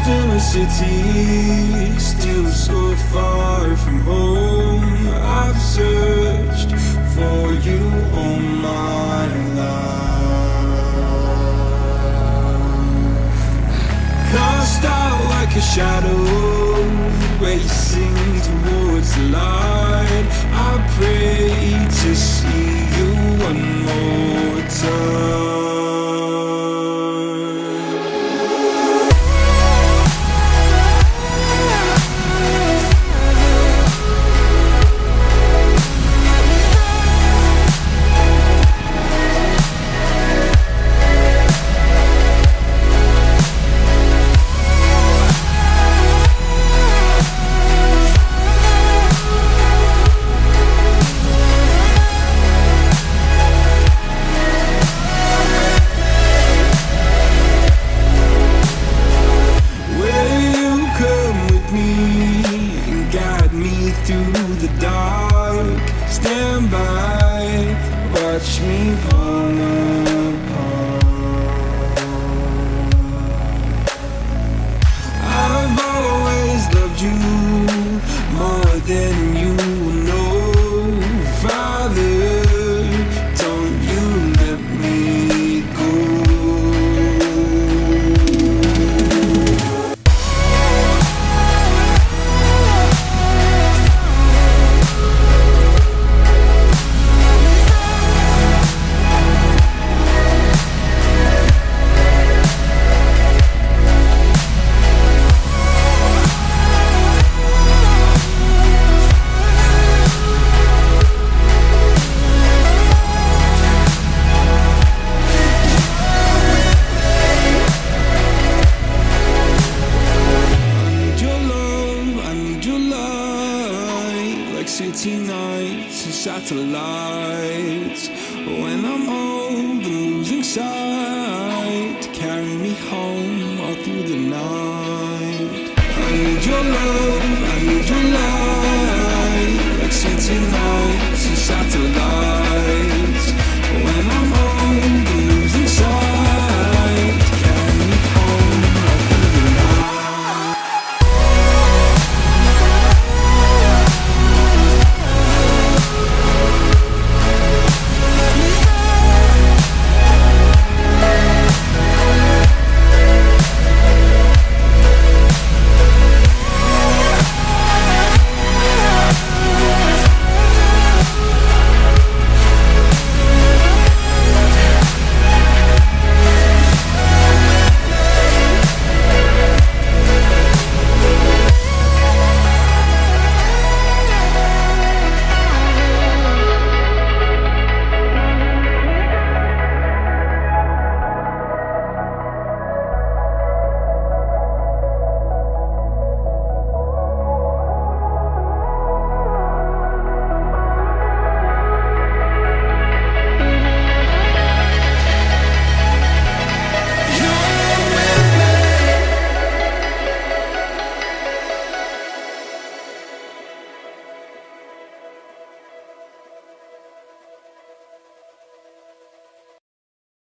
in a city, still so far from home. I've searched for you all my life. Cast out like a shadow, racing towards the light. I pray to see you one more time. Through the dark, stand by, watch me fall apart. I've always loved you more than you know. Father, don't you let me go. City nights and satellites. When I'm old and losing sight, carry me home all through the night. I need your love, I need your light. Like city nights.